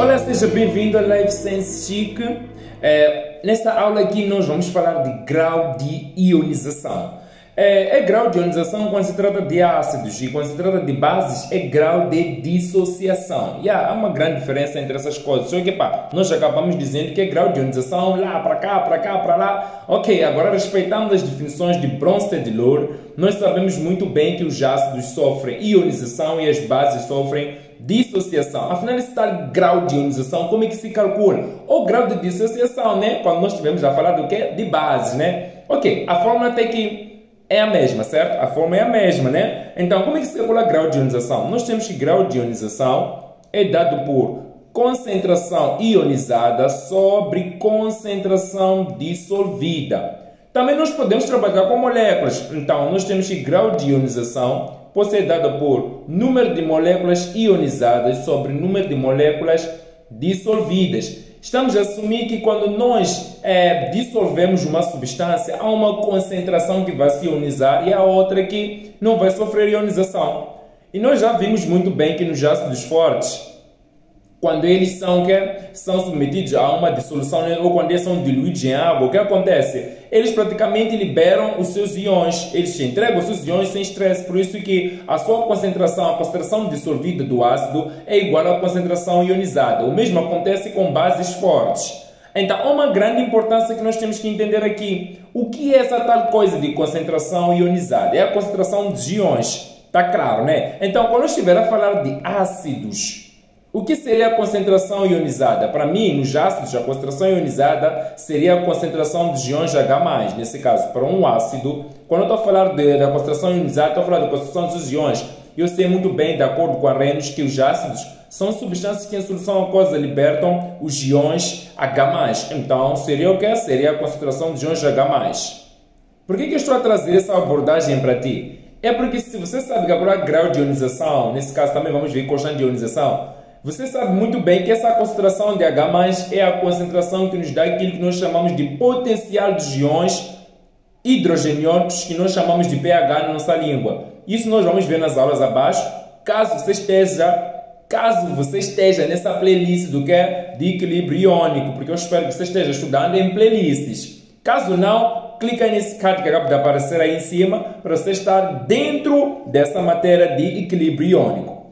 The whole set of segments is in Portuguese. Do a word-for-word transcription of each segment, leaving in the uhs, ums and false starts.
Olá, seja bem-vindo a Life Sense Chic. É, nesta aula aqui nós vamos falar de grau de ionização. É, é grau de ionização quando se trata de ácidos e quando se trata de bases é grau de dissociação. E há uma grande diferença entre essas coisas. Só que pá, nós acabamos dizendo que é grau de ionização lá, para cá, para cá, para lá. Ok, agora respeitando as definições de Bronsted e Lohr, nós sabemos muito bem que os ácidos sofrem ionização e as bases sofrem dissociação. Afinal, esse tal grau de ionização, como é que se calcula? O grau de dissociação, né? Quando nós estivemos a falar do quê? De bases, né? Ok, a fórmula até aqui é a mesma, certo? A fórmula é a mesma, né? Então, como é que se calcula grau de ionização? Nós temos que grau de ionização é dado por concentração ionizada sobre concentração dissolvida. Também nós podemos trabalhar com moléculas. Então, nós temos que grau de ionização pode ser dado por número de moléculas ionizadas sobre número de moléculas dissolvidas. Estamos a assumir que quando nós é, dissolvemos uma substância, há uma concentração que vai se ionizar e a outra que não vai sofrer ionização. E nós já vimos muito bem que nos ácidos fortes, quando eles são, que, são submetidos a uma dissolução ou quando eles são diluídos em água, o que acontece? Eles praticamente liberam os seus íons, eles entregam os seus íons sem estresse, por isso que a sua concentração, a concentração dissolvida do ácido é igual à concentração ionizada. O mesmo acontece com bases fortes. Então, há uma grande importância que nós temos que entender aqui. O que é essa tal coisa de concentração ionizada? É a concentração dos íons, está claro, né? Então, quando eu estiver a falar de ácidos, o que seria a concentração ionizada? Para mim, nos ácidos, a concentração ionizada seria a concentração dos íons H+. Nesse caso, para um ácido, quando eu estou a falar de, da concentração ionizada, estou a falar da concentração dos íons. Eu sei muito bem, de acordo com a Arrhenius, que os ácidos são substâncias que em solução aquosa libertam os íons H+. Então, seria o que? Seria a concentração dos íons H+. Por que, que eu estou a trazer essa abordagem para ti? É porque se você sabe que agora grau de ionização, nesse caso também vamos ver constante de ionização, você sabe muito bem que essa concentração de H+, é a concentração que nos dá aquilo que nós chamamos de potencial dos íons hidrogeniônicos, que nós chamamos de pH na nossa língua. Isso nós vamos ver nas aulas abaixo, caso você esteja, caso você esteja nessa playlist do que é de equilíbrio iônico, porque eu espero que você esteja estudando em playlists. Caso não, clica nesse card que acaba de aparecer aí em cima, para você estar dentro dessa matéria de equilíbrio iônico.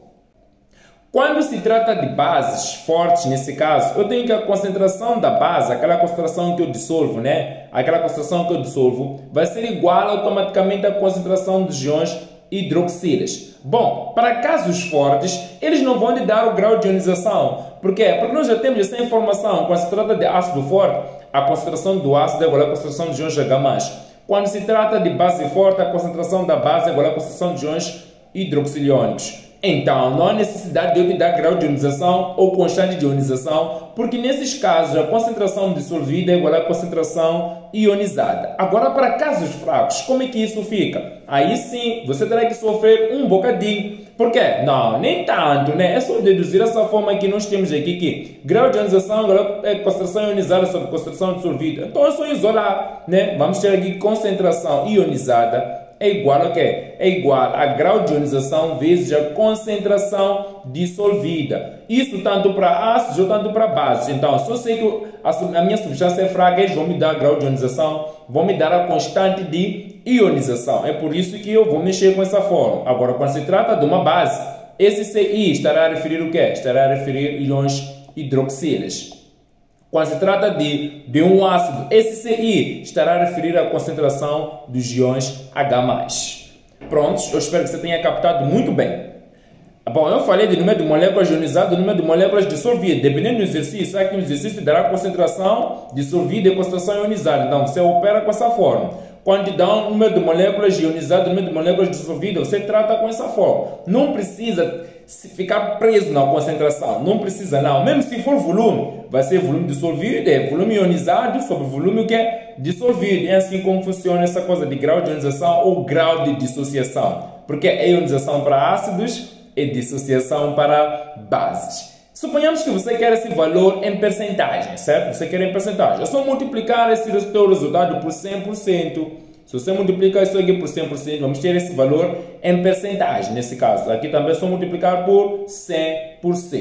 Quando se trata de bases fortes, nesse caso, eu tenho que a concentração da base, aquela concentração que eu dissolvo, né? Aquela concentração que eu dissolvo, vai ser igual automaticamente à concentração dos íons hidroxilas. Bom, para casos fortes, eles não vão lhe dar o grau de ionização. Por quê? Porque nós já temos essa informação. Quando se trata de ácido forte, a concentração do ácido é igual à concentração dos íons H+. Quando se trata de base forte, a concentração da base é igual à concentração dos íons hidroxiliônicos. Então, não há necessidade de eu te dar grau de ionização ou constante de ionização, porque nesses casos a concentração dissolvida é igual à concentração ionizada. Agora, para casos fracos, como é que isso fica? Aí sim, você terá que sofrer um bocadinho. Por quê? Não, nem tanto, né? É só deduzir essa forma que nós temos aqui, que grau de ionização é concentração ionizada sobre concentração dissolvida. Então, é só isolar, né? Vamos ter aqui concentração ionizada é igual a quê? É igual a grau de ionização vezes a concentração dissolvida. Isso tanto para ácidos ou tanto para bases. Então, se eu sei que a minha substância é fraca, eles vão me dar grau de ionização, vão me dar a constante de ionização. É por isso que eu vou mexer com essa forma. Agora, quando se trata de uma base, esse C I estará a referir o quê? Estará a referir íons hidroxilas. Quando se trata de, de um ácido, esse C I estará a referir a concentração dos íons H+. Prontos? Eu espero que você tenha captado muito bem. Bom, eu falei de número de moléculas ionizadas e número de moléculas dissolvidas. Dependendo do exercício, aqui no exercício dará concentração dissolvida e concentração ionizada. Então, você opera com essa forma. Quando te dá um número de moléculas ionizadas e número de moléculas dissolvidas, você trata com essa forma. Não precisa ficar preso na concentração. Não precisa não. Mesmo se for volume, vai ser volume dissolvido, é volume ionizado sobre volume que é dissolvido. É assim como funciona essa coisa de grau de ionização ou grau de dissociação. Porque é ionização para ácidos e dissociação para bases. Suponhamos que você quer esse valor em percentagem, certo? Você quer em percentagem. É só multiplicar esse teu resultado por cem por cento. Se você multiplicar isso aqui por cem por cento, vamos ter esse valor em percentagem, nesse caso. Aqui também é só multiplicar por cem por cento.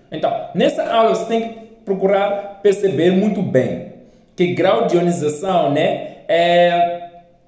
Então, nessa aula você tem que procurar perceber muito bem que grau de ionização, né, é,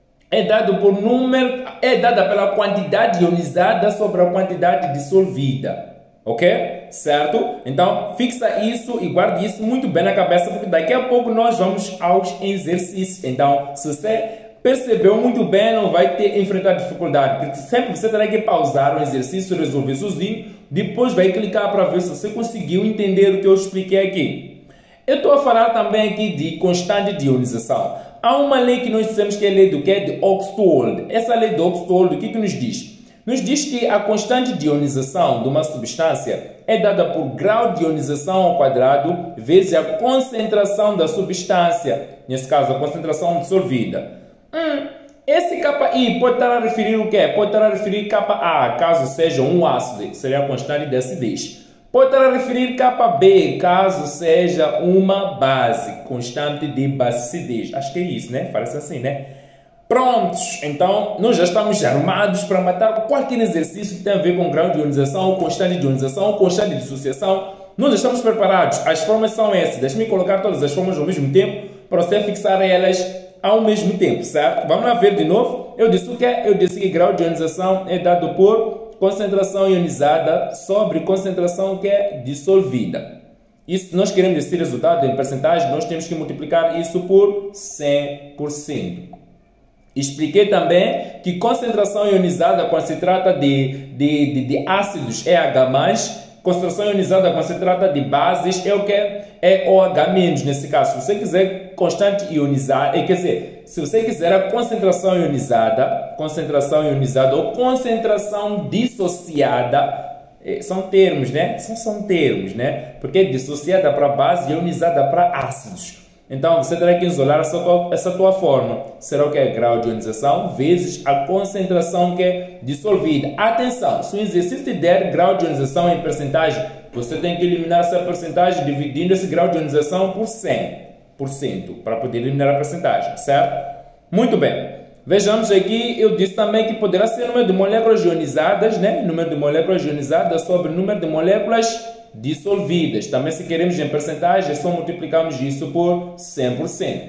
é dado por número, é dada pela quantidade ionizada sobre a quantidade dissolvida. Ok? Certo? Então, fixa isso e guarde isso muito bem na cabeça, porque daqui a pouco nós vamos aos exercícios. Então, se você percebeu muito bem, não vai ter enfrentar dificuldade, porque sempre você terá que pausar o exercício, resolver sozinho, depois vai clicar para ver se você conseguiu entender o que eu expliquei aqui. Eu estou a falar também aqui de constante de ionização. Há uma lei que nós dizemos que é a lei do que? De Ostwald. Essa lei de Ostwald, o que, que nos diz? Nos diz que a constante de ionização de uma substância é dada por grau de ionização ao quadrado vezes a concentração da substância, nesse caso a concentração dissolvida. Hum, esse Ki pode estar a referir o quê? Pode estar a referir Ka, caso seja um ácido, que seria a constante de acidez. Pode estar a referir Kb, caso seja uma base, constante de basicidez. Acho que é isso, né? Parece assim, né? Prontos, então nós já estamos armados para matar qualquer exercício que tenha a ver com grau de ionização, constante de ionização, constante de dissociação. Nós já estamos preparados. As formas são essas. Deixe-me colocar todas as formas ao mesmo tempo para você fixar elas ao mesmo tempo, certo? Vamos lá ver de novo. Eu disse o que? Eu disse que grau de ionização é dado por concentração ionizada sobre concentração que é dissolvida. Isso, se nós queremos esse resultado em percentagem, nós temos que multiplicar isso por cem por cento. Expliquei também que concentração ionizada, quando se trata de, de, de, de ácidos, é H mais, concentração ionizada, quando se trata de bases, é o que? É O H menos, nesse caso. Se você quiser constante ionizada, quer dizer, se você quiser a concentração ionizada, concentração ionizada ou concentração dissociada, são termos, né? São, são termos, né? Porque é dissociada para base e ionizada para ácidos. Então, você terá que isolar essa tua, essa tua forma. Será o que é grau de ionização vezes a concentração que é dissolvida. Atenção, se o exercício te der grau de ionização em percentagem, você tem que eliminar essa percentagem dividindo esse grau de ionização por cem por cento para poder eliminar a percentagem, certo? Muito bem. Vejamos aqui, eu disse também que poderá ser número de moléculas ionizadas, né? Número de moléculas ionizadas sobre número de moléculas dissolvidas. Também, se queremos em percentagem, é só multiplicarmos isso por cem por cento.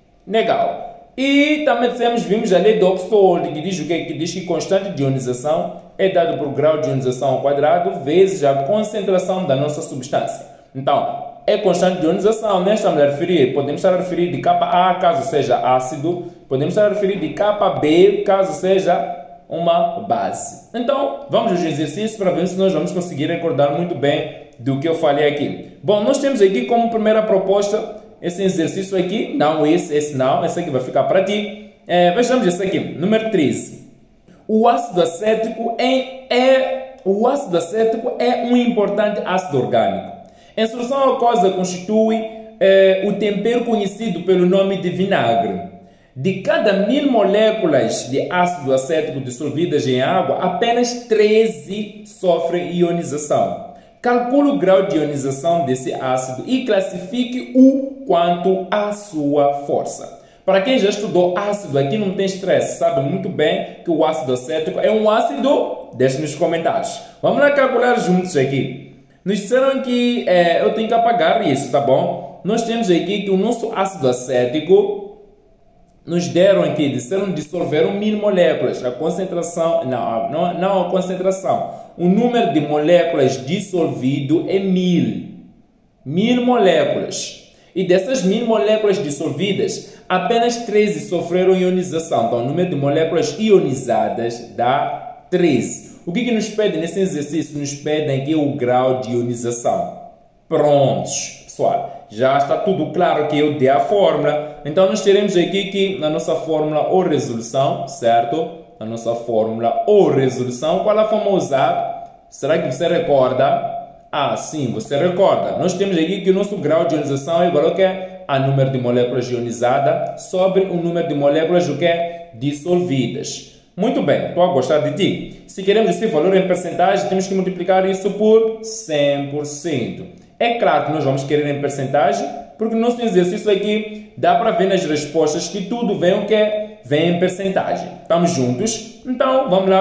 Legal. E também dissemos, vimos a lei de Ostwald, que diz o quê? Que diz que constante de ionização é dado por grau de ionização ao quadrado vezes a concentração da nossa substância. Então, é constante de ionização, né? Estamos a referir, podemos estar a referir de Ka, caso seja ácido, podemos estar a referir de Kb, caso seja uma base. Então, vamos aos exercícios para ver se nós vamos conseguir recordar muito bem do que eu falei aqui. Bom, nós temos aqui como primeira proposta esse exercício aqui, não esse, esse não, esse aqui vai ficar para ti. É, vejamos esse aqui, número treze. O ácido acético é, é, o ácido acético é um importante ácido orgânico. Em solução aquosa constitui é, o tempero conhecido pelo nome de vinagre. De cada mil moléculas de ácido acético dissolvidas em água, apenas treze sofrem ionização. Calcule o grau de ionização desse ácido e classifique-o quanto à sua força. Para quem já estudou ácido, aqui não tem estresse, sabe muito bem que o ácido acético é um ácido? Deixe nos comentários. Vamos lá calcular juntos aqui. Nos disseram que é, eu tenho que apagar isso, tá bom? Nós temos aqui que o nosso ácido acético nos deram aqui, disseram dissolveram mil moléculas. A concentração, não, não, não a concentração. O número de moléculas dissolvido é mil. Mil moléculas. E dessas mil moléculas dissolvidas, apenas treze sofreram ionização. Então, o número de moléculas ionizadas dá treze. O que, que nos pede nesse exercício? Nos pedem aqui o grau de ionização. Prontos, pessoal. Já está tudo claro que eu dei a fórmula. Então, nós teremos aqui que na nossa fórmula ou resolução, certo? Na nossa fórmula ou resolução, qual a forma a usar? Será que você recorda? Ah, sim, você recorda. Nós temos aqui que o nosso grau de ionização é igual ao que? A número de moléculas ionizadas sobre o número de moléculas o que? Dissolvidas. Muito bem, estou a gostar de ti. Se queremos esse valor em percentagem, temos que multiplicar isso por cem por cento. É claro que nós vamos querer em percentagem, porque no nosso exercício aqui dá para ver nas respostas que tudo vem o que? Vem em percentagem. Estamos juntos? Então, vamos lá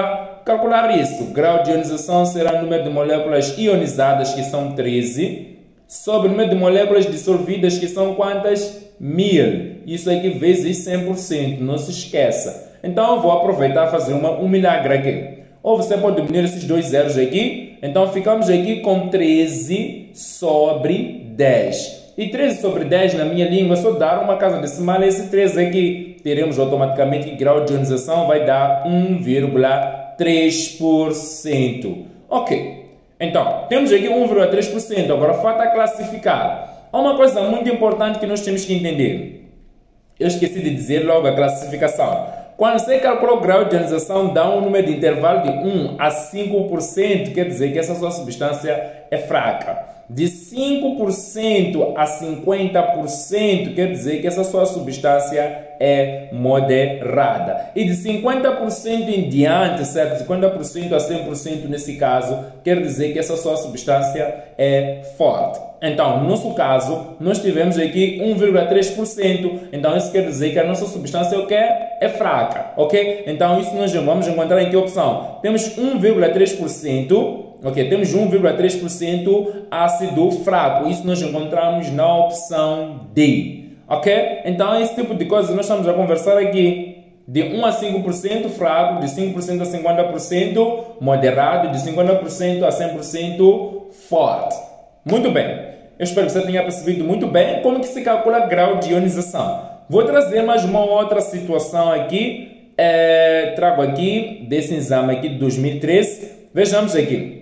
calcular isso, grau de ionização será o número de moléculas ionizadas, que são treze, sobre o número de moléculas dissolvidas, que são quantas? mil. Isso aqui vezes cem por cento, não se esqueça. Então, eu vou aproveitar e fazer uma, um milagre aqui. Ou você pode unir esses dois zeros aqui. Então, ficamos aqui com treze sobre dez. E treze sobre dez, na minha língua, só dar uma casa decimal. Esse treze aqui, teremos automaticamente que o grau de ionização vai dar um vírgula três por cento. Ok. Então, temos aqui um vírgula três por cento. Agora, falta classificar. Há uma coisa muito importante que nós temos que entender. Eu esqueci de dizer logo a classificação. Quando você calcula o grau de ionização, dá um número de intervalo de um a cinco por cento, quer dizer que essa sua substância é fraca. De cinco por cento a cinquenta por cento, quer dizer que essa sua substância é moderada. E de cinquenta por cento em diante, certo? cinquenta por cento a cem por cento nesse caso, quer dizer que essa sua substância é forte. Então, no nosso caso, nós tivemos aqui um vírgula três por cento. Então, isso quer dizer que a nossa substância é o quê? É fraca, ok? Então, isso nós vamos encontrar em que opção? Temos um vírgula três por cento. Ok, temos um vírgula três por cento ácido fraco. Isso nós encontramos na opção D. Ok? Então, esse tipo de coisa nós estamos a conversar aqui. De um a cinco por cento fraco, de cinco por cento a cinquenta por cento moderado, de cinquenta por cento a cem por cento forte. Muito bem. Eu espero que você tenha percebido muito bem como que se calcula grau de ionização. Vou trazer mais uma outra situação aqui. É, trago aqui desse exame aqui de dois mil e treze. Vejamos aqui.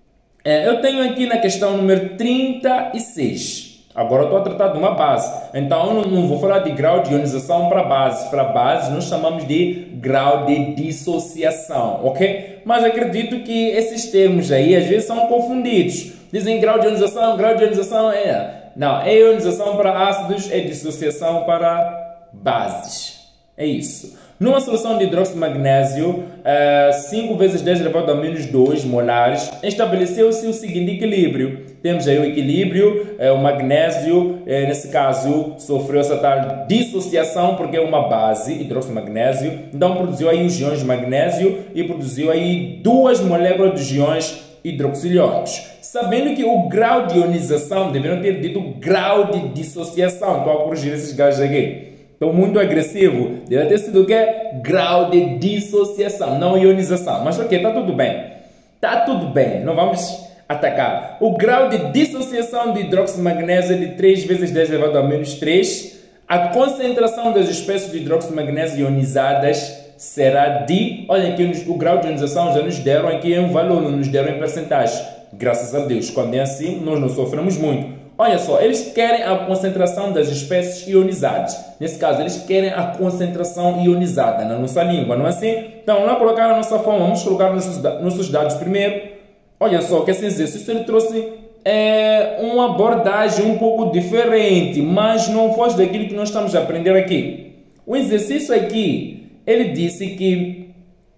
Eu tenho aqui na questão número trinta e seis. Agora eu estou a tratar de uma base. Então, eu não, não vou falar de grau de ionização para base. Para base, nós chamamos de grau de dissociação, ok? Mas acredito que esses termos aí, às vezes, são confundidos. Dizem grau de ionização, grau de ionização é... Não, é ionização para ácidos, é dissociação para bases. É isso. Numa solução de hidróxido de magnésio, cinco vezes dez elevado a menos dois molares, estabeleceu-se o seguinte equilíbrio. Temos aí o equilíbrio, o magnésio, nesse caso, sofreu essa tal dissociação, porque é uma base, hidróxido de magnésio, então produziu aí os íons de magnésio e produziu aí duas moléculas de íons hidroxiliônicos. Sabendo que o grau de ionização, deveriam ter dito grau de dissociação. Estou a corrigir esses gajos aqui. Estou muito agressivo. Deve ter sido o quê? Grau de dissociação, não ionização. Mas ok, está tudo bem. Está tudo bem, não vamos atacar. O grau de dissociação de hidróxido de magnésio é de três vezes dez elevado a menos três. A concentração das espécies de hidróxido de magnésio ionizadas será de... Olha aqui, o grau de ionização já nos deram aqui em valor, não nos deram em percentagem. Graças a Deus. Quando é assim, nós não sofremos muito. Olha só, eles querem a concentração das espécies ionizadas. Nesse caso, eles querem a concentração ionizada na nossa língua, não é assim? Então, vamos colocar a nossa forma, vamos colocar nossos, nossos dados primeiro. Olha só, que esse exercício ele trouxe é, uma abordagem um pouco diferente, mas não foge daquilo que nós estamos a aprender aqui. O exercício aqui, ele disse que...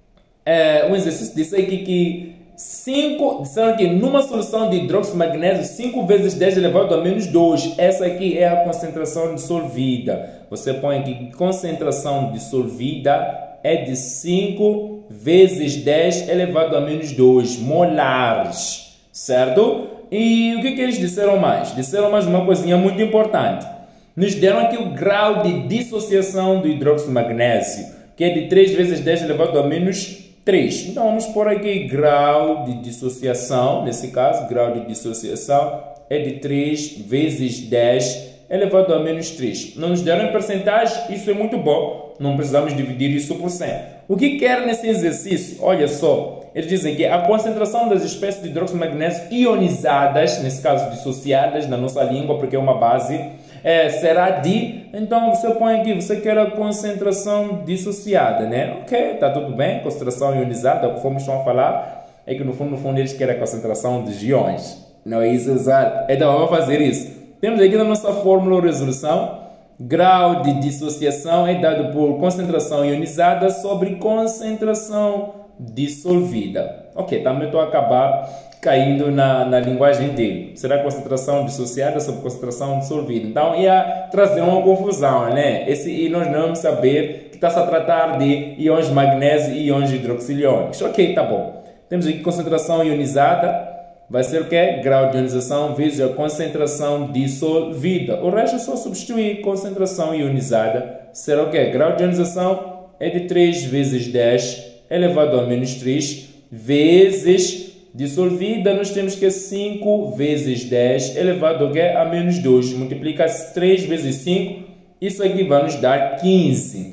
É, o exercício disse aqui que... cinco, disseram que numa solução de hidróxido de magnésio, cinco vezes dez elevado a menos dois. Essa aqui é a concentração dissolvida. Você põe aqui que concentração dissolvida é de cinco vezes dez elevado a menos dois molares. Certo? E o que, que eles disseram mais? Disseram mais uma coisinha muito importante. Nos deram aqui o grau de dissociação do hidróxido de magnésio, que é de três vezes dez elevado a menos três. Então, vamos pôr aqui grau de dissociação. Nesse caso, grau de dissociação é de três vezes dez elevado a menos três. Não nos deram em percentagem, isso é muito bom. Não precisamos dividir isso por cem. O que quer nesse exercício? Olha só, eles dizem que a concentração das espécies de hidróxido de magnésio ionizadas, nesse caso dissociadas na nossa língua, porque é uma base, é, será de... Então, você põe aqui, você quer a concentração dissociada, né? Ok, está tudo bem. Concentração ionizada, conforme estão a falar, é que no fundo, no fundo, eles querem a concentração dos íons. Não é isso, exato. Então, vamos fazer isso. Temos aqui na nossa fórmula ou resolução, grau de dissociação é dado por concentração ionizada sobre concentração dissolvida. Ok, também estou a acabar caindo na, na linguagem dele. Será concentração dissociada sobre concentração dissolvida. Então, ia trazer uma confusão, né? Esse, e nós não vamos saber que está-se a tratar de íons magnésio e íons hidroxiliônicos. Ok, tá bom. Temos aqui concentração ionizada, vai ser o quê? Grau de ionização vezes a concentração dissolvida. O resto é só substituir concentração ionizada. Será o quê? Grau de ionização é de três vezes dez elevado a menos três vezes dissolvida. Nós temos que cinco vezes dez elevado ao quê? A menos dois. Multiplica-se três vezes cinco. Isso aqui vai nos dar quinze.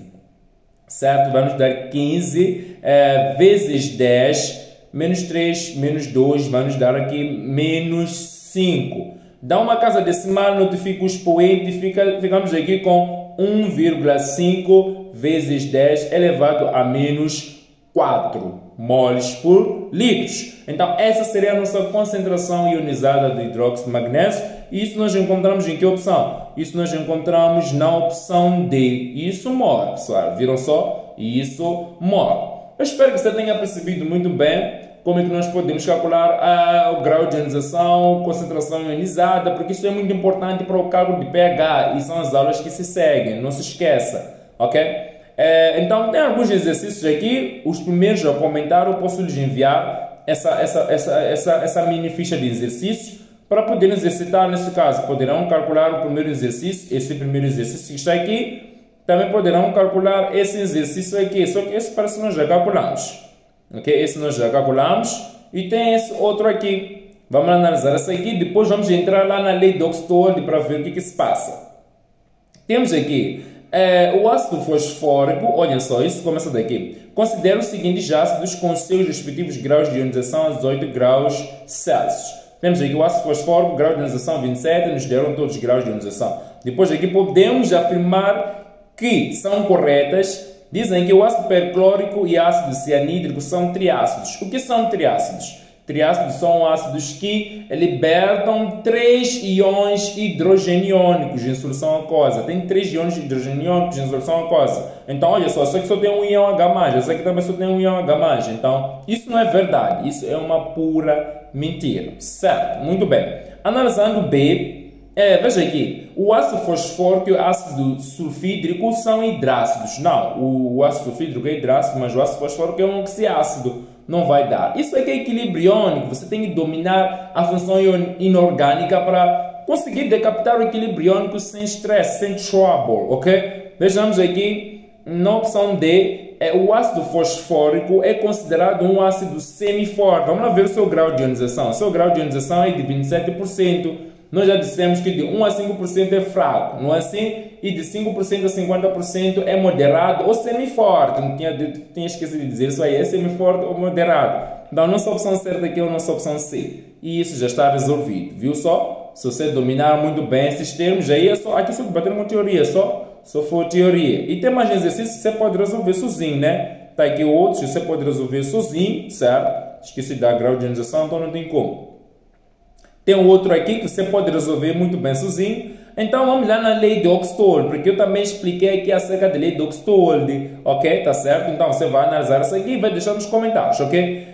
Certo? Vai nos dar quinze é, vezes dez. Menos três, menos dois, vai nos dar aqui menos cinco. Dá uma casa decimal, notifica o expoente, fica, ficamos aqui com um vírgula cinco vezes dez elevado a menos quatro moles por litro. Então, essa seria a nossa concentração ionizada de hidróxido de magnésio. E isso nós encontramos em que opção? Isso nós encontramos na opção D. Isso mol, pessoal. Viram só? Isso mol. Eu espero que você tenha percebido muito bem como é que nós podemos calcular ah, o grau de ionização, concentração ionizada, porque isso é muito importante para o cálculo de pH e são as aulas que se seguem, não se esqueça, ok? É, então, tem alguns exercícios aqui, os primeiros a comentar, eu posso lhes enviar essa, essa, essa, essa, essa mini ficha de exercícios para poderem exercitar nesse caso. Poderão calcular o primeiro exercício, esse primeiro exercício que está aqui. Também poderão calcular esse exercício aqui, só que esse parece que nós já calculamos. Ok? Esse nós já calculamos. E tem esse outro aqui. Vamos analisar esse aqui, depois vamos entrar lá na lei de Oxford para ver o que, que se passa. Temos aqui é, o ácido fosfórico, olhem só, isso começa daqui. Considera os seguintes ácidos com seus respectivos graus de ionização a dezoito graus Celsius. Temos aqui o ácido fosfórico, grau de ionização vinte e sete, nos deram todos os graus de ionização. Depois aqui podemos afirmar que são corretas. Dizem que o ácido perclórico e ácido cianídrico são triácidos. O que são triácidos? Triácidos são ácidos que libertam três íons hidrogeniônicos em solução aquosa. Tem três íons hidrogeniônicos em solução aquosa. Então, olha só, isso aqui só tem um íon H+, esse aqui também só tem um íon H+. Então, isso não é verdade. Isso é uma pura mentira. Certo? Muito bem. Analisando B, É, veja aqui, o ácido fosfórico e o ácido sulfídrico são hidrácidos. Não, o, o ácido sulfídrico é hidrácido, mas o ácido fosfórico é um oxiácido. Não vai dar. Isso aqui é equilíbrio iônico. Você tem que dominar a função inorgânica para conseguir decapitar o equilíbrio iônico sem estresse, sem trouble, ok? Vejamos aqui, na opção D, é, o ácido fosfórico é considerado um ácido semiforte. Vamos lá ver o seu grau de ionização. O seu grau de ionização é de vinte e sete por cento. Nós já dissemos que de um a cinco por cento é fraco, não é assim? E de cinco por cento a cinquenta por cento é moderado ou semiforte. Não tinha, tinha esquecido de dizer isso aí, é semiforte ou moderado. Então, a nossa opção certa aqui é a nossa opção C. E isso já está resolvido, viu só? Se você dominar muito bem esses termos, aí é só, aqui só bater uma teoria, só, só for teoria. E tem mais exercícios que você pode resolver sozinho, né? Tá aqui outros que você pode resolver sozinho, certo? Esqueci de dar grau de ionização, então não tem como. Tem um outro aqui que você pode resolver muito bem sozinho. Então vamos lá na lei de Oxford, porque eu também expliquei aqui acerca da lei de Oxford, ok? Tá certo? Então você vai analisar isso aqui e vai deixar nos comentários, ok?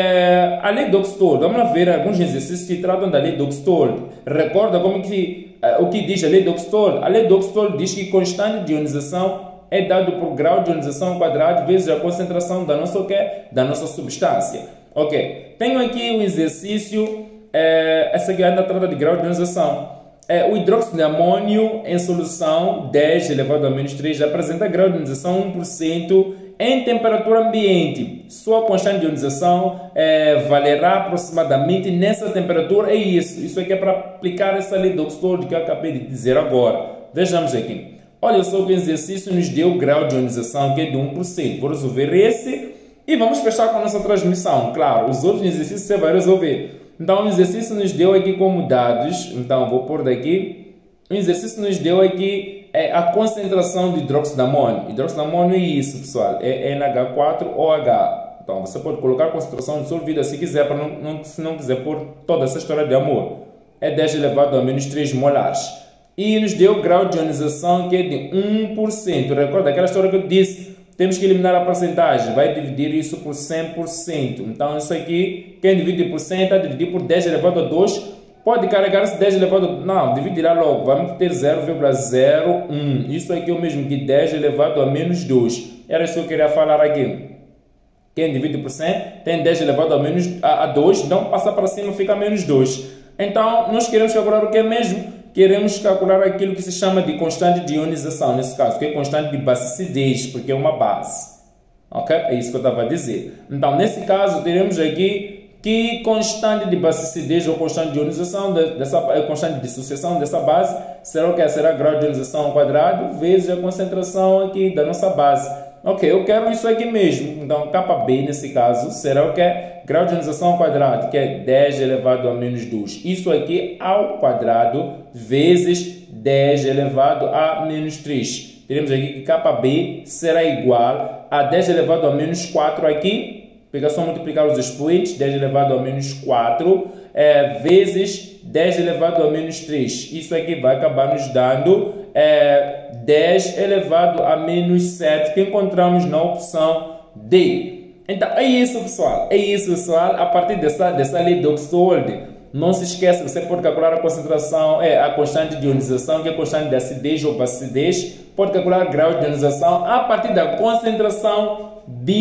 É, a lei de Oxford, vamos lá ver alguns exercícios que tratam da lei de Oxford. Recorda como que, uh, o que diz a lei de Oxford? A lei de Oxford diz que constante de ionização é dado por grau de ionização quadrado vezes a concentração da nossa, okay? da nossa substância. Ok, tenho aqui o exercício. É, essa aqui ainda trata de grau de ionização. É, o hidróxido de amônio em solução dez elevado a menos três apresenta grau de ionização um por cento em temperatura ambiente. Sua constante de ionização é, valerá aproximadamente nessa temperatura. É isso. Isso aqui é para aplicar essa lei de Oxford que eu acabei de dizer agora. Vejamos aqui. Olha só que o exercício nos deu o grau de ionização que é de um por cento. Vou resolver esse e vamos fechar com a nossa transmissão. Claro, os outros exercícios você vai resolver. Então, o exercício nos deu aqui como dados, então vou pôr daqui, o exercício nos deu aqui é, a concentração de hidróxido de amônio. Hidróxido de amônio é isso, pessoal, é N H quatro O H. Então, você pode colocar a concentração dissolvida se quiser, para não, não, se não quiser pôr toda essa história de amor. É dez elevado a menos três molares. E nos deu o grau de ionização que é de um por cento. Recorda aquela história que eu disse? Temos que eliminar a porcentagem, vai dividir isso por cem por cento. Então, isso aqui, quem divide por cem, está dividir por dez elevado a dois, Pode carregar-se dez elevado... Não, dividirá logo. Vamos ter zero vírgula zero um. Isso aqui é o mesmo que dez elevado a menos dois. Era isso que eu queria falar aqui. Quem divide por cem tem dez elevado a, menos, a, a dois. Então, passar para cima fica menos dois. Então, nós queremos calcular o que é mesmo? Queremos calcular aquilo que se chama de constante de ionização. Nesse caso, que é constante de basicidez, porque é uma base. Ok? É isso que eu estava a dizer. Então, nesse caso, teremos aqui... que constante de basicidez ou constante de ionização, dessa, constante de dissociação dessa base, será o que? Será grau de ionização ao quadrado vezes a concentração aqui da nossa base. Ok, eu quero isso aqui mesmo. Então, Kb, nesse caso, será o que? Grau de ionização ao quadrado, que é dez elevado a menos dois. Isso aqui ao quadrado vezes dez elevado a menos três. Teremos aqui que Kb será igual a dez elevado a menos quatro aqui. Porque é só multiplicar os expoentes, dez elevado a menos quatro, é, vezes dez elevado a menos três. Isso aqui vai acabar nos dando é, dez elevado a menos sete, que encontramos na opção D. Então, é isso, pessoal. É isso, pessoal. A partir dessa, dessa lei de Oxford, não se esqueça, você pode calcular a concentração, é, a constante de ionização, que é a constante de acidez ou basicidez. Pode calcular o grau de ionização a partir da concentração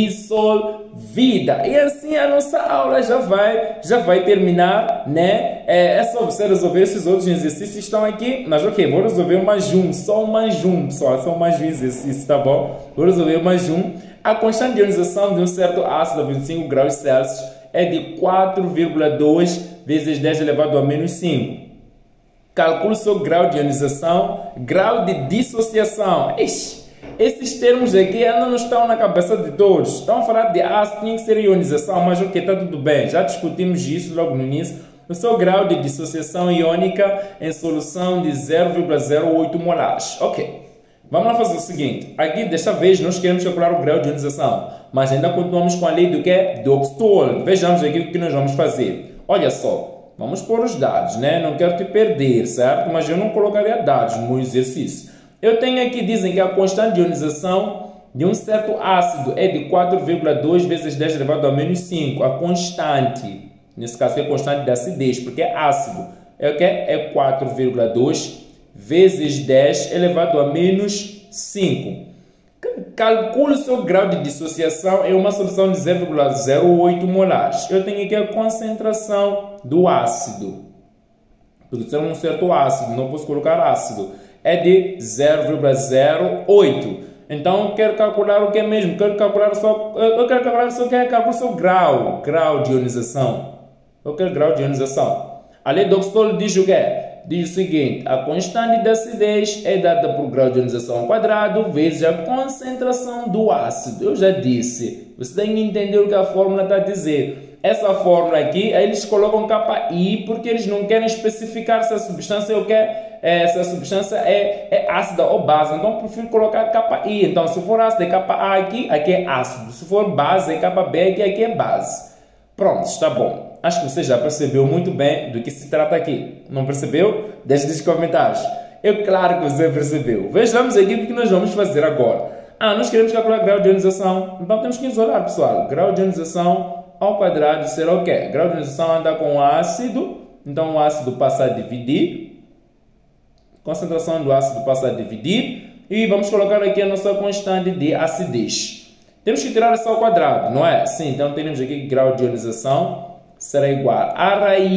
dissolvida. E assim a nossa aula já vai, já vai terminar, né? É, é só você resolver esses outros exercícios que estão aqui. Mas ok, vou resolver mais um, só mais um, pessoal, só mais um exercício, tá bom? Vou resolver mais um. A constante de ionização de um certo ácido a vinte e cinco graus Celsius é de quatro vírgula dois vezes dez elevado a menos cinco. Calcule o seu grau de ionização, grau de dissociação. Ixi, esses termos aqui ainda não estão na cabeça de todos. Estão a falar de ácido, tinha que ser ionização, mas ok, está tudo bem. Já discutimos isso logo no início. O seu grau de dissociação iônica em solução de zero vírgula zero oito molares. Ok, vamos lá fazer o seguinte. Aqui, desta vez, nós queremos calcular o grau de ionização, mas ainda continuamos com a lei do que é? Do Oxford. Vejamos aqui o que nós vamos fazer. Olha só. Vamos pôr os dados, né? Não quero te perder, certo? Mas eu não colocaria dados no exercício. Eu tenho aqui, dizem que a constante de ionização de um certo ácido é de quatro vírgula dois vezes dez elevado a menos cinco. A constante, nesse caso, é a constante de acidez, porque é ácido. É o que? É quatro vírgula dois vezes dez elevado a menos cinco. Calcule o seu grau de dissociação em uma solução de zero vírgula zero oito molares. Eu tenho aqui a concentração do ácido. Porque se é um certo ácido, não posso colocar ácido. É de zero vírgula zero oito. Então, quero calcular o que é mesmo? Quero calcular só, eu quero calcular só o que é calcular o seu grau. Grau de ionização. Eu quero grau de ionização. A lei de Oxford diz o que é? Diz o seguinte, a constante de acidez é dada por grau de ionização ao quadrado vezes a concentração do ácido. Eu já disse, você tem que entender o que a fórmula está a dizer. Essa fórmula aqui, aí eles colocam Ki porque eles não querem especificar se a substância é o que é, é, se a substância é, é ácida ou base. Então, eu prefiro colocar Ki. Então, se for ácido é Ka aqui, aqui é ácido. Se for base é Kb aqui, aqui é base. Pronto, está bom. Acho que você já percebeu muito bem do que se trata aqui. Não percebeu? Deixe nos comentários. É claro que você percebeu. Vejamos aqui o que nós vamos fazer agora. Ah, nós queremos calcular o grau de ionização. Então temos que isolar, pessoal. Grau de ionização ao quadrado será o quê? Grau de ionização anda com ácido. Então o ácido passa a dividir. Concentração do ácido passa a dividir. E vamos colocar aqui a nossa constante de acidez. Temos que tirar isso ao quadrado, não é? Sim, então temos aqui que grau de ionização será igual a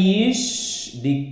raiz de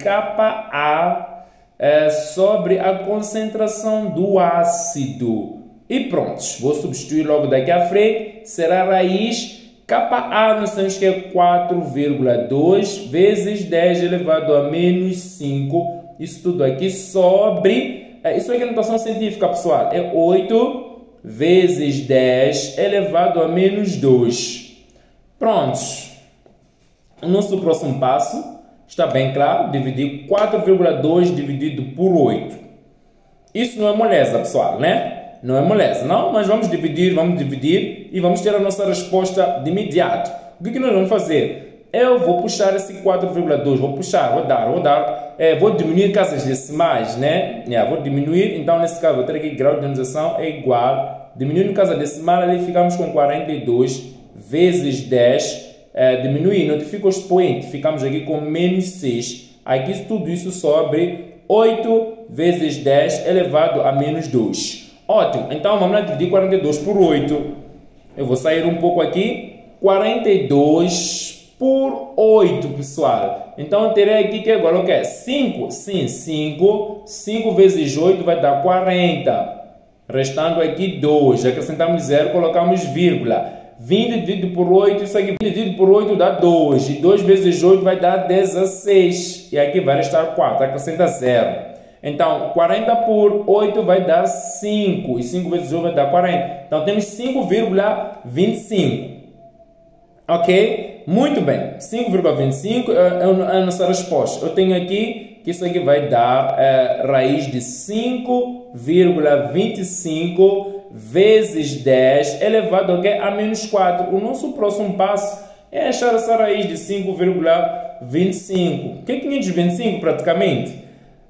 Ka é, sobre a concentração do ácido. E pronto, vou substituir logo daqui à frente, será a raiz Ka, nós temos que é quatro vírgula dois vezes dez elevado a menos cinco. Isso tudo aqui sobre, é, isso aqui é notação científica, pessoal, é oito vezes dez elevado a menos dois. Prontos. O nosso próximo passo está bem claro, dividir quatro vírgula dois dividido por oito. Isso não é moleza, pessoal, né? Não é moleza, não, mas vamos dividir, vamos dividir e vamos ter a nossa resposta de imediato. O que, que nós vamos fazer? Eu vou puxar esse quatro vírgula dois, vou puxar, vou dar, vou dar, é, vou diminuir casas decimais, né? É, vou diminuir, então nesse caso vou ter aqui grau de ionização é igual, diminuindo casa decimal ali ficamos com quarenta e dois vezes dez. É, diminuir, notifica o expoente, ficamos aqui com menos seis Aqui tudo isso sobre oito vezes dez elevado a menos dois. Ótimo, então vamos lá dividir quarenta e dois por oito. Eu vou sair um pouco aqui. quarenta e dois por oito, pessoal. Então, eu terei aqui que agora o que é? cinco. Sim, cinco. cinco vezes oito vai dar quarenta. Restando aqui dois. Acrescentamos zero, colocamos vírgula. vinte dividido por oito, isso aqui dividido por oito dá dois. E dois vezes oito vai dar dezesseis. E aqui vai restar quatro. Acrescenta zero. Então, quarenta por oito vai dar cinco. E cinco vezes oito vai dar quarenta. Então, temos cinco vírgula vinte e cinco. Ok? Muito bem. cinco vírgula vinte e cinco é a nossa resposta. Eu tenho aqui que isso aqui vai dar é, raiz de cinco vírgula vinte e cinco vezes dez elevado a, okay, a menos quatro. O nosso próximo passo é achar essa raiz de cinco vírgula vinte e cinco. O que é quinhentos e vinte e cinco praticamente?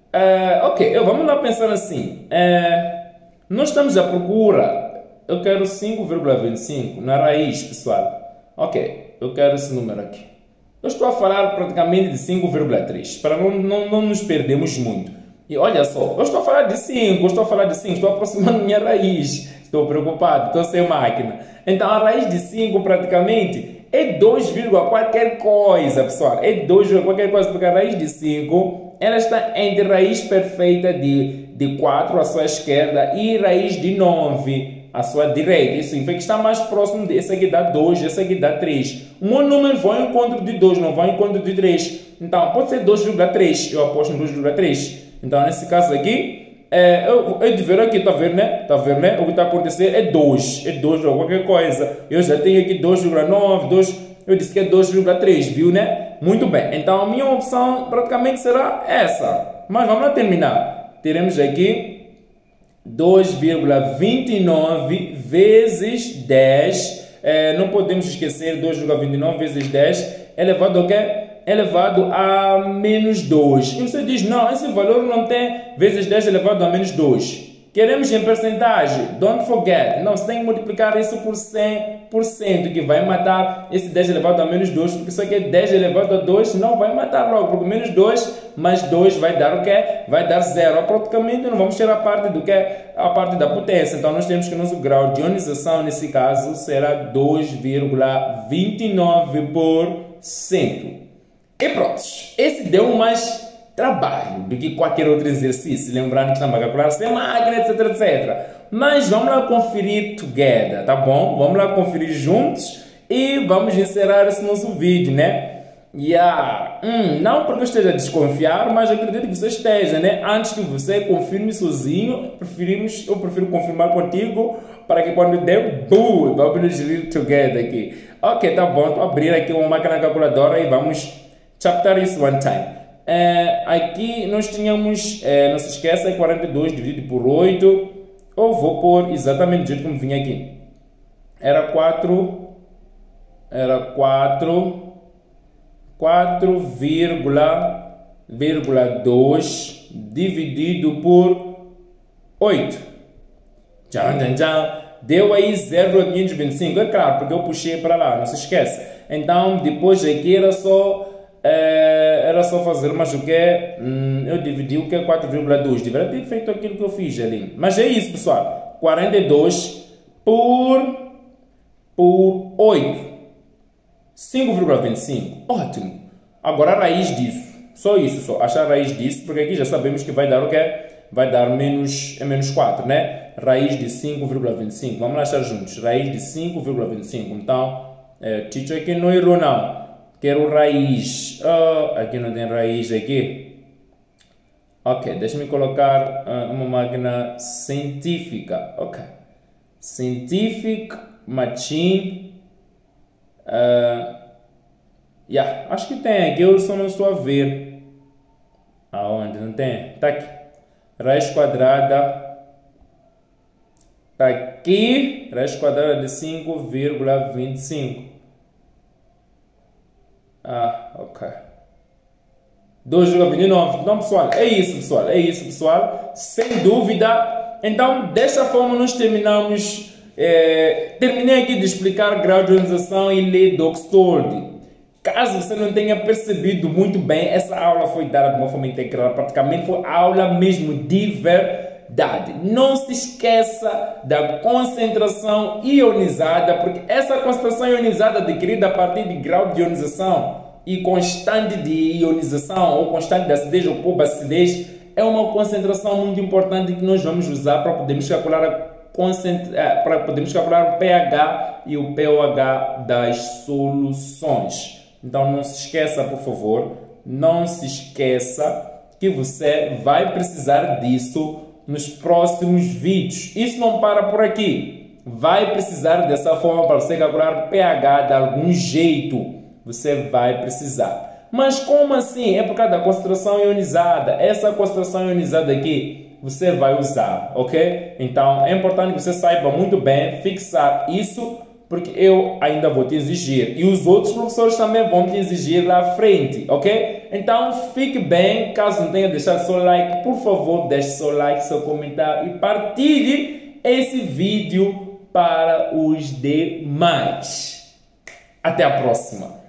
Uh, ok, vamos lá pensar assim. Uh, nós estamos à procura. Eu quero cinco vírgula vinte e cinco na raiz, pessoal. Ok, eu quero esse número aqui. Eu estou a falar praticamente de cinco vírgula três, para não, não, não nos perdermos muito. E olha só, eu estou a falar de cinco, eu estou a falar de cinco, estou aproximando minha raiz. Estou preocupado, estou sem máquina. Então a raiz de cinco praticamente é dois, qualquer coisa, pessoal. É dois, qualquer coisa, porque a raiz de cinco ela está entre raiz perfeita de, de quatro à sua esquerda e raiz de nove à sua direita. Isso significa que está mais próximo desse aqui dá dois, esse aqui dá três. Um número vai ao encontro de dois, não vai ao encontro de três. Então, pode ser dois vírgula três. Eu aposto em dois vírgula três. Então, nesse caso aqui, é, eu, eu de ver aqui, está vendo, né? Está vendo, né? O que está acontecendo é dois. É dois ou qualquer coisa. Eu já tenho aqui dois vírgula nove, dois. Eu disse que é dois vírgula três, viu, né? Muito bem. Então, a minha opção praticamente será essa. Mas vamos lá terminar. Teremos aqui dois vírgula vinte e nove vezes dez. É, não podemos esquecer dois vírgula vinte e nove vezes dez elevado ao quê? Elevado a menos dois. E você diz, não, esse valor não tem vezes dez elevado a menos dois. Queremos em percentagem. Don't forget. Não, você tem que multiplicar isso por cem por cento, que vai matar esse dez elevado a menos dois, porque isso aqui é dez elevado a dois, não vai matar logo, porque menos dois mais dois vai dar o quê? Vai dar zero. Praticamente não vamos ter a parte do quê? A parte da potência. Então, nós temos que o nosso grau de ionização, nesse caso, será dois vírgula vinte e nove por cento. E pronto. Esse deu mais trabalho do que qualquer outro exercício, lembrando que estamos a calcular sem máquina, etc, etcétera. Mas vamos lá conferir together, tá bom? Vamos lá conferir juntos e vamos encerrar esse nosso vídeo, né? Yeah. Hum, não porque eu esteja a desconfiar, mas eu acredito que você esteja, né? Antes que você confirme sozinho, preferimos, eu prefiro confirmar contigo para que quando der, boom, vamos nos rir together aqui. Ok, tá bom, vou abrir aqui uma máquina calculadora e vamos chapter isso one time. É, aqui nós tínhamos, é, não se esqueça, quarenta e dois dividido por oito. Eu vou pôr exatamente do jeito como vinha aqui. Era quatro, era quatro, quatro vírgula dois dividido por oito. Tchan, tchan, tchan. Deu aí zero vírgula quinhentos e vinte e cinco. É claro, porque eu puxei para lá, não se esqueça. Então, depois aqui era só... É, era só fazer, mas o que hum, eu dividi o que é quatro vírgula dois. Deveria ter feito aquilo que eu fiz ali. Mas é isso, pessoal. quarenta e dois por, por oito. cinco vírgula vinte e cinco. Ótimo. Agora a raiz disso. Só isso, só. Achar a raiz disso, porque aqui já sabemos que vai dar o que? Vai dar menos, é menos quatro, né? Raiz de cinco vírgula vinte e cinco. Vamos lá achar juntos. Raiz de cinco vírgula vinte e cinco. Então, é, teacher aqui não errou, não. Quero raiz. Oh, aqui não tem raiz aqui. Ok, deixa-me colocar uh, uma máquina científica. Ok. Scientific Machine. Uh, yeah, acho que tem aqui, eu só não estou a ver. Aonde? Não tem? Tá aqui. Raiz quadrada. Tá aqui. Raiz quadrada de cinco vírgula vinte e cinco. Ah, ok. dois vírgula vinte e nove. Então, pessoal, é isso, pessoal. É isso, pessoal. Sem dúvida. Então, desta forma, nós terminamos. É, terminei aqui de explicar grau de ionização e lei de Oxford. Caso você não tenha percebido muito bem, essa aula foi dada de uma forma integral, praticamente foi aula mesmo de verdade. Não se esqueça da concentração ionizada, porque essa concentração ionizada adquirida a partir de grau de ionização e constante de ionização, ou constante de acidez ou cubo-acidez, é uma concentração muito importante que nós vamos usar para podermos calcular a para podermos calcular o pH e o pOH das soluções. Então não se esqueça, por favor, não se esqueça que você vai precisar disso nos próximos vídeos. Isso não para por aqui. Vai precisar dessa forma para você calcular o pH de algum jeito. Você vai precisar. Mas como assim? É por causa da concentração ionizada. Essa concentração ionizada aqui você vai usar, ok? Então é importante que você saiba muito bem fixar isso, porque eu ainda vou te exigir e os outros professores também vão te exigir lá à frente, ok? Então fique bem. Caso não tenha deixado seu like, por favor deixe seu like, seu comentário e partilhe esse vídeo para os demais. Até a próxima.